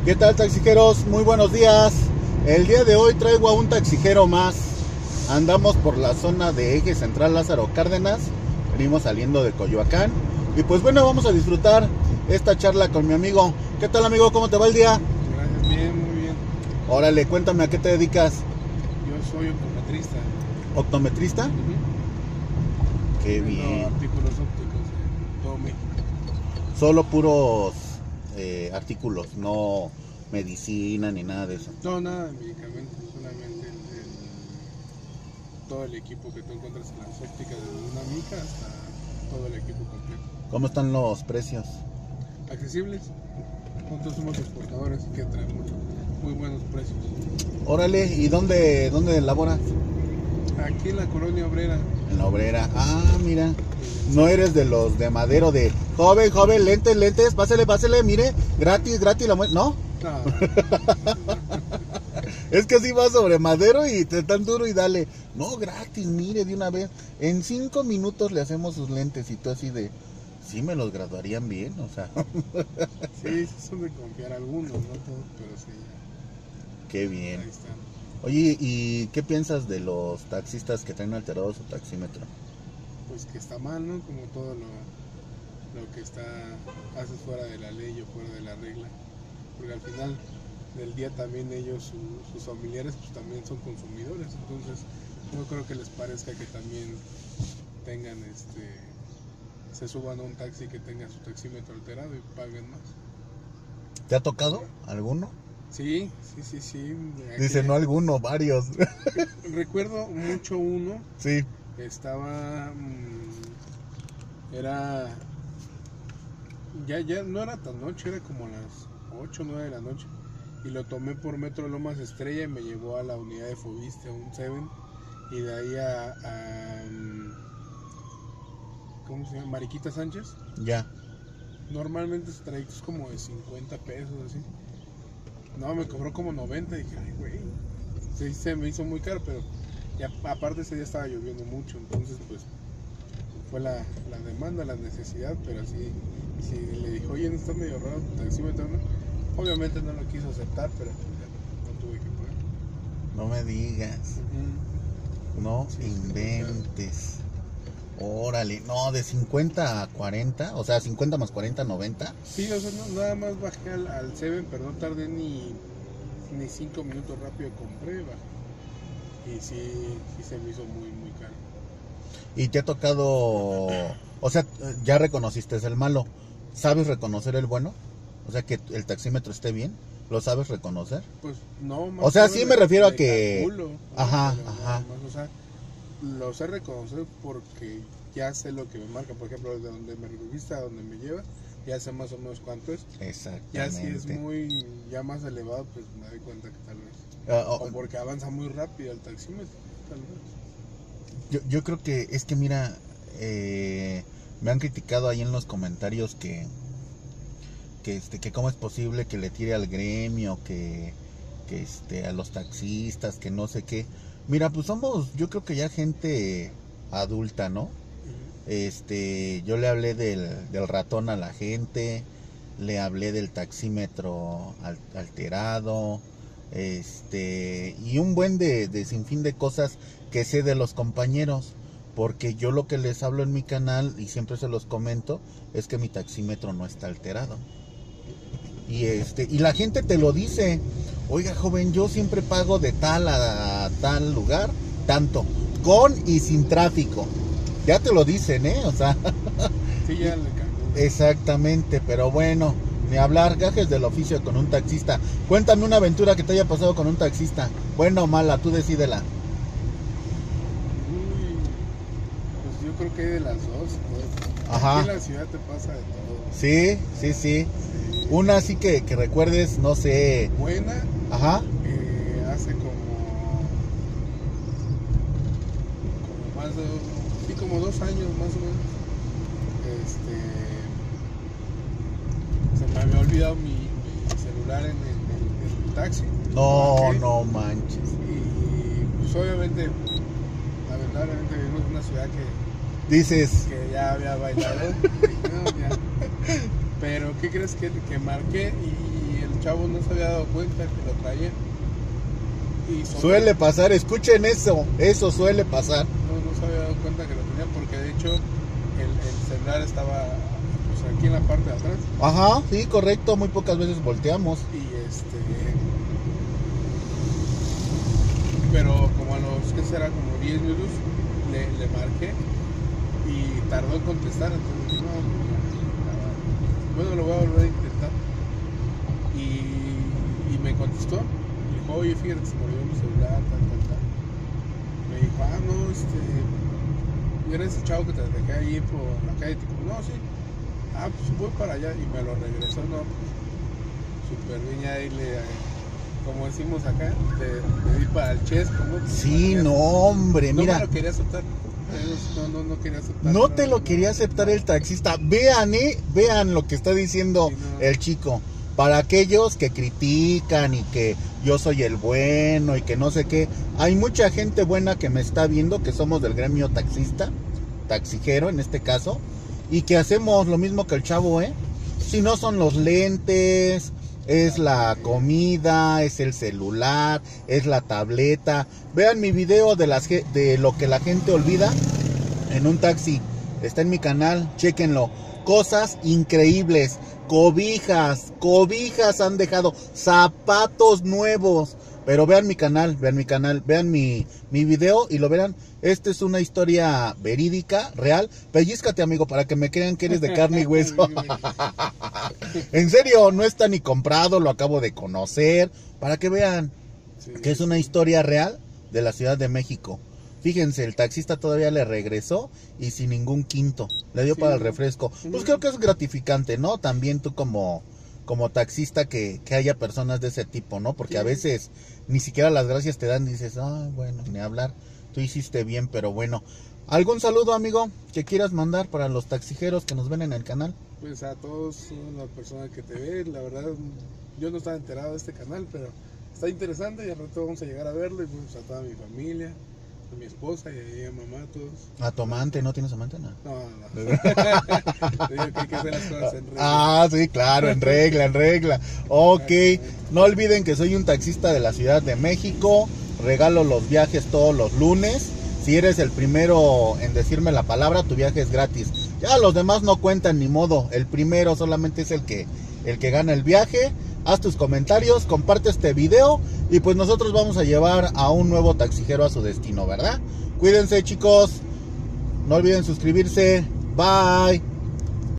¿Qué tal, taxijeros? Muy buenos días. El día de hoy traigo a un taxijero más. Andamos por la zona de Eje Central Lázaro Cárdenas. Venimos saliendo de Coyoacán. Y pues bueno, vamos a disfrutar esta charla con mi amigo. ¿Qué tal, amigo? ¿Cómo te va el día? Gracias, bien, muy bien. Órale, cuéntame, ¿a qué te dedicas? Yo soy optometrista. ¿Optometrista? Qué bien. Artículos ópticos de todo México. Solo puros artículos, no medicina ni nada de eso. No, nada de medicamentos, solamente todo el equipo que tú encuentras en las ópticas, desde una mica hasta todo el equipo completo. ¿Cómo están los precios? Accesibles. Nosotros somos exportadores y que traemos muy buenos precios. Órale, ¿y dónde laboras? Aquí en la Colonia Obrera. En la Obrera. Ah, mira. No eres de los de Madero de joven, lentes, pásele, mire, gratis, la muestra. ¿No? No. Es que así va sobre Madero y te tan duro y dale. No, gratis, mire, de una vez. En 5 minutos le hacemos sus lentes y tú así de. Sí me los graduarían bien, o sea. Sí, son de confiar algunos, no todos, pero sí. Qué bien. Ahí están. Oye, ¿y qué piensas de los taxistas que traen alterado su taxímetro? Pues que está mal, ¿no? Como todo lo que haces fuera de la ley o fuera de la regla. Porque al final del día también ellos, sus familiares, pues también son consumidores. Entonces, no creo que les parezca que también tengan se suban a un taxi que tenga su taxímetro alterado y paguen más. ¿Te ha tocado alguno? Sí. Dice, no alguno, varios. Recuerdo mucho uno. Sí. Estaba era ya no era tan noche, era como las 8 o 9 de la noche, y lo tomé por Metro Lomas Estrella y me llevó a la unidad de Fobiste, a un Seven, y de ahí a ¿cómo se llama? Mariquita Sánchez. Ya. Normalmente ese trayecto es como de 50 pesos así. No, me cobró como 90 y dije, ay, güey, sí, se me hizo muy caro, pero ya, aparte ese día estaba lloviendo mucho, entonces pues fue la demanda, la necesidad, pero sí le dije, oye, no está medio raro tu taxímetro, ¿no? Obviamente no lo quiso aceptar, pero ya no tuve que pagar. No me digas. No Sí, inventes. Órale, no, de 50 a 40, o sea, 50 más 40, 90. Sí, o sea, nada más bajé al Seven, pero no tardé ni 5 minutos, rápido compré, bajé. Y sí se me hizo muy, muy caro. ¿Y te ha tocado, o sea, ya reconociste el malo? ¿Sabes reconocer el bueno? O sea, que el taxímetro esté bien. ¿Lo sabes reconocer? Pues no, más o sea, sí me refiero a que... calculo, Ajá. Más, o sea, lo sé reconocer porque ya sé lo que me marca. Por ejemplo, de donde me recogiste a donde me lleva, ya sé más o menos cuánto es. Exactamente. Ya si es ya más elevado, pues me doy cuenta que tal vez. O porque avanza muy rápido el taxímetro, tal vez. Yo creo que es que mira, me han criticado ahí en los comentarios que cómo es posible que le tire al gremio, que a los taxistas, que no sé qué. Mira, pues somos, yo creo que ya gente adulta, ¿no? Yo le hablé del ratón a la gente, le hablé del taxímetro alterado, y un buen de sinfín de cosas que sé de los compañeros, porque yo lo que les hablo en mi canal y siempre se los comento es que mi taxímetro no está alterado. Y la gente te lo dice, oiga, joven, yo siempre pago de tal a tal lugar, tanto, con y sin tráfico. Ya te lo dicen, o sea. Sí, ya le cambió. Exactamente, pero bueno, ni hablar, gajes del oficio con un taxista. Cuéntame una aventura que te haya pasado con un taxista, buena o mala, tú decídela. Pues yo creo que hay de las dos. Ajá. Aquí en la ciudad te pasa de todo. Sí. Una así que recuerdes, no sé. Buena. Ajá. Hace como más de como 2 años más o menos. Se me había olvidado mi celular en el taxi. No manches. Y pues obviamente, lamentablemente vivimos en una ciudad que dices que ya había bailado. No, ya. Pero ¿qué crees que marqué? Y el chavo no se había dado cuenta que lo traía. Y suele pasar, escuchen eso suele pasar. No se había dado cuenta que lo tenía porque de hecho el celular estaba pues, aquí en la parte de atrás. Ajá, sí, correcto, muy pocas veces volteamos. Y pero como a los, ¿qué será? Como 10 minutos le marqué y tardó en contestar, entonces dije, no, bueno, lo voy a volver a intentar. Y me contestó, me dijo, oye, fíjate, se me olvidó mi celular, tal. Me dijo, no, era ese chavo que te dejé ahí por la calle, y como, no, sí, pues voy para allá, y me lo regresó, no, pues, súper bien, ahí como decimos acá, le di para el chesco, ¿no? Sí, no, hombre, no mira. No me lo quería aceptar. No quería aceptar. No te lo quería aceptar el taxista. Vean lo que está diciendo el chico. Para aquellos que critican y que yo soy el bueno y que no sé qué, hay mucha gente buena que me está viendo, que somos del gremio taxijero en este caso, y que hacemos lo mismo que el chavo, Si no son los lentes, es la comida, es el celular, es la tableta. Vean mi video de lo que la gente olvida en un taxi. Está en mi canal, chéquenlo. Cosas increíbles. Cobijas han dejado. Zapatos nuevos. Pero vean mi canal, vean mi video y lo verán. Esta es una historia verídica, real. Pellízcate, amigo, para que me crean que eres de carne y hueso. En serio, no está ni comprado, lo acabo de conocer. Para que vean que es una historia real de la Ciudad de México. Fíjense, el taxista todavía le regresó y sin ningún quinto. Le dio para el refresco. Pues creo que es gratificante, ¿no? También tú como taxista que haya personas de ese tipo, ¿no? Porque a veces ni siquiera las gracias te dan, dices, bueno, ni hablar, tú hiciste bien, pero bueno. ¿Algún saludo, amigo, que quieras mandar para los taxijeros que nos ven en el canal? Pues a todos las personas que te ven, la verdad, yo no estaba enterado de este canal, pero está interesante y al rato vamos a llegar a verlo y pues a toda mi familia, a mi esposa y a mamá, a todos. ¿A tu amante? ¿No tienes amante? No. No. Digo que hay que hacer las cosas en regla. Sí, claro, en regla. Ok, no olviden que soy un taxista de la Ciudad de México. Regalo los viajes todos los lunes. Si eres el primero en decirme la palabra, tu viaje es gratis. Ya los demás no cuentan ni modo. El primero solamente es el que gana el viaje. Haz tus comentarios, comparte este video y pues nosotros vamos a llevar a un nuevo taxijero a su destino, ¿verdad? Cuídense, chicos. No olviden suscribirse. Bye.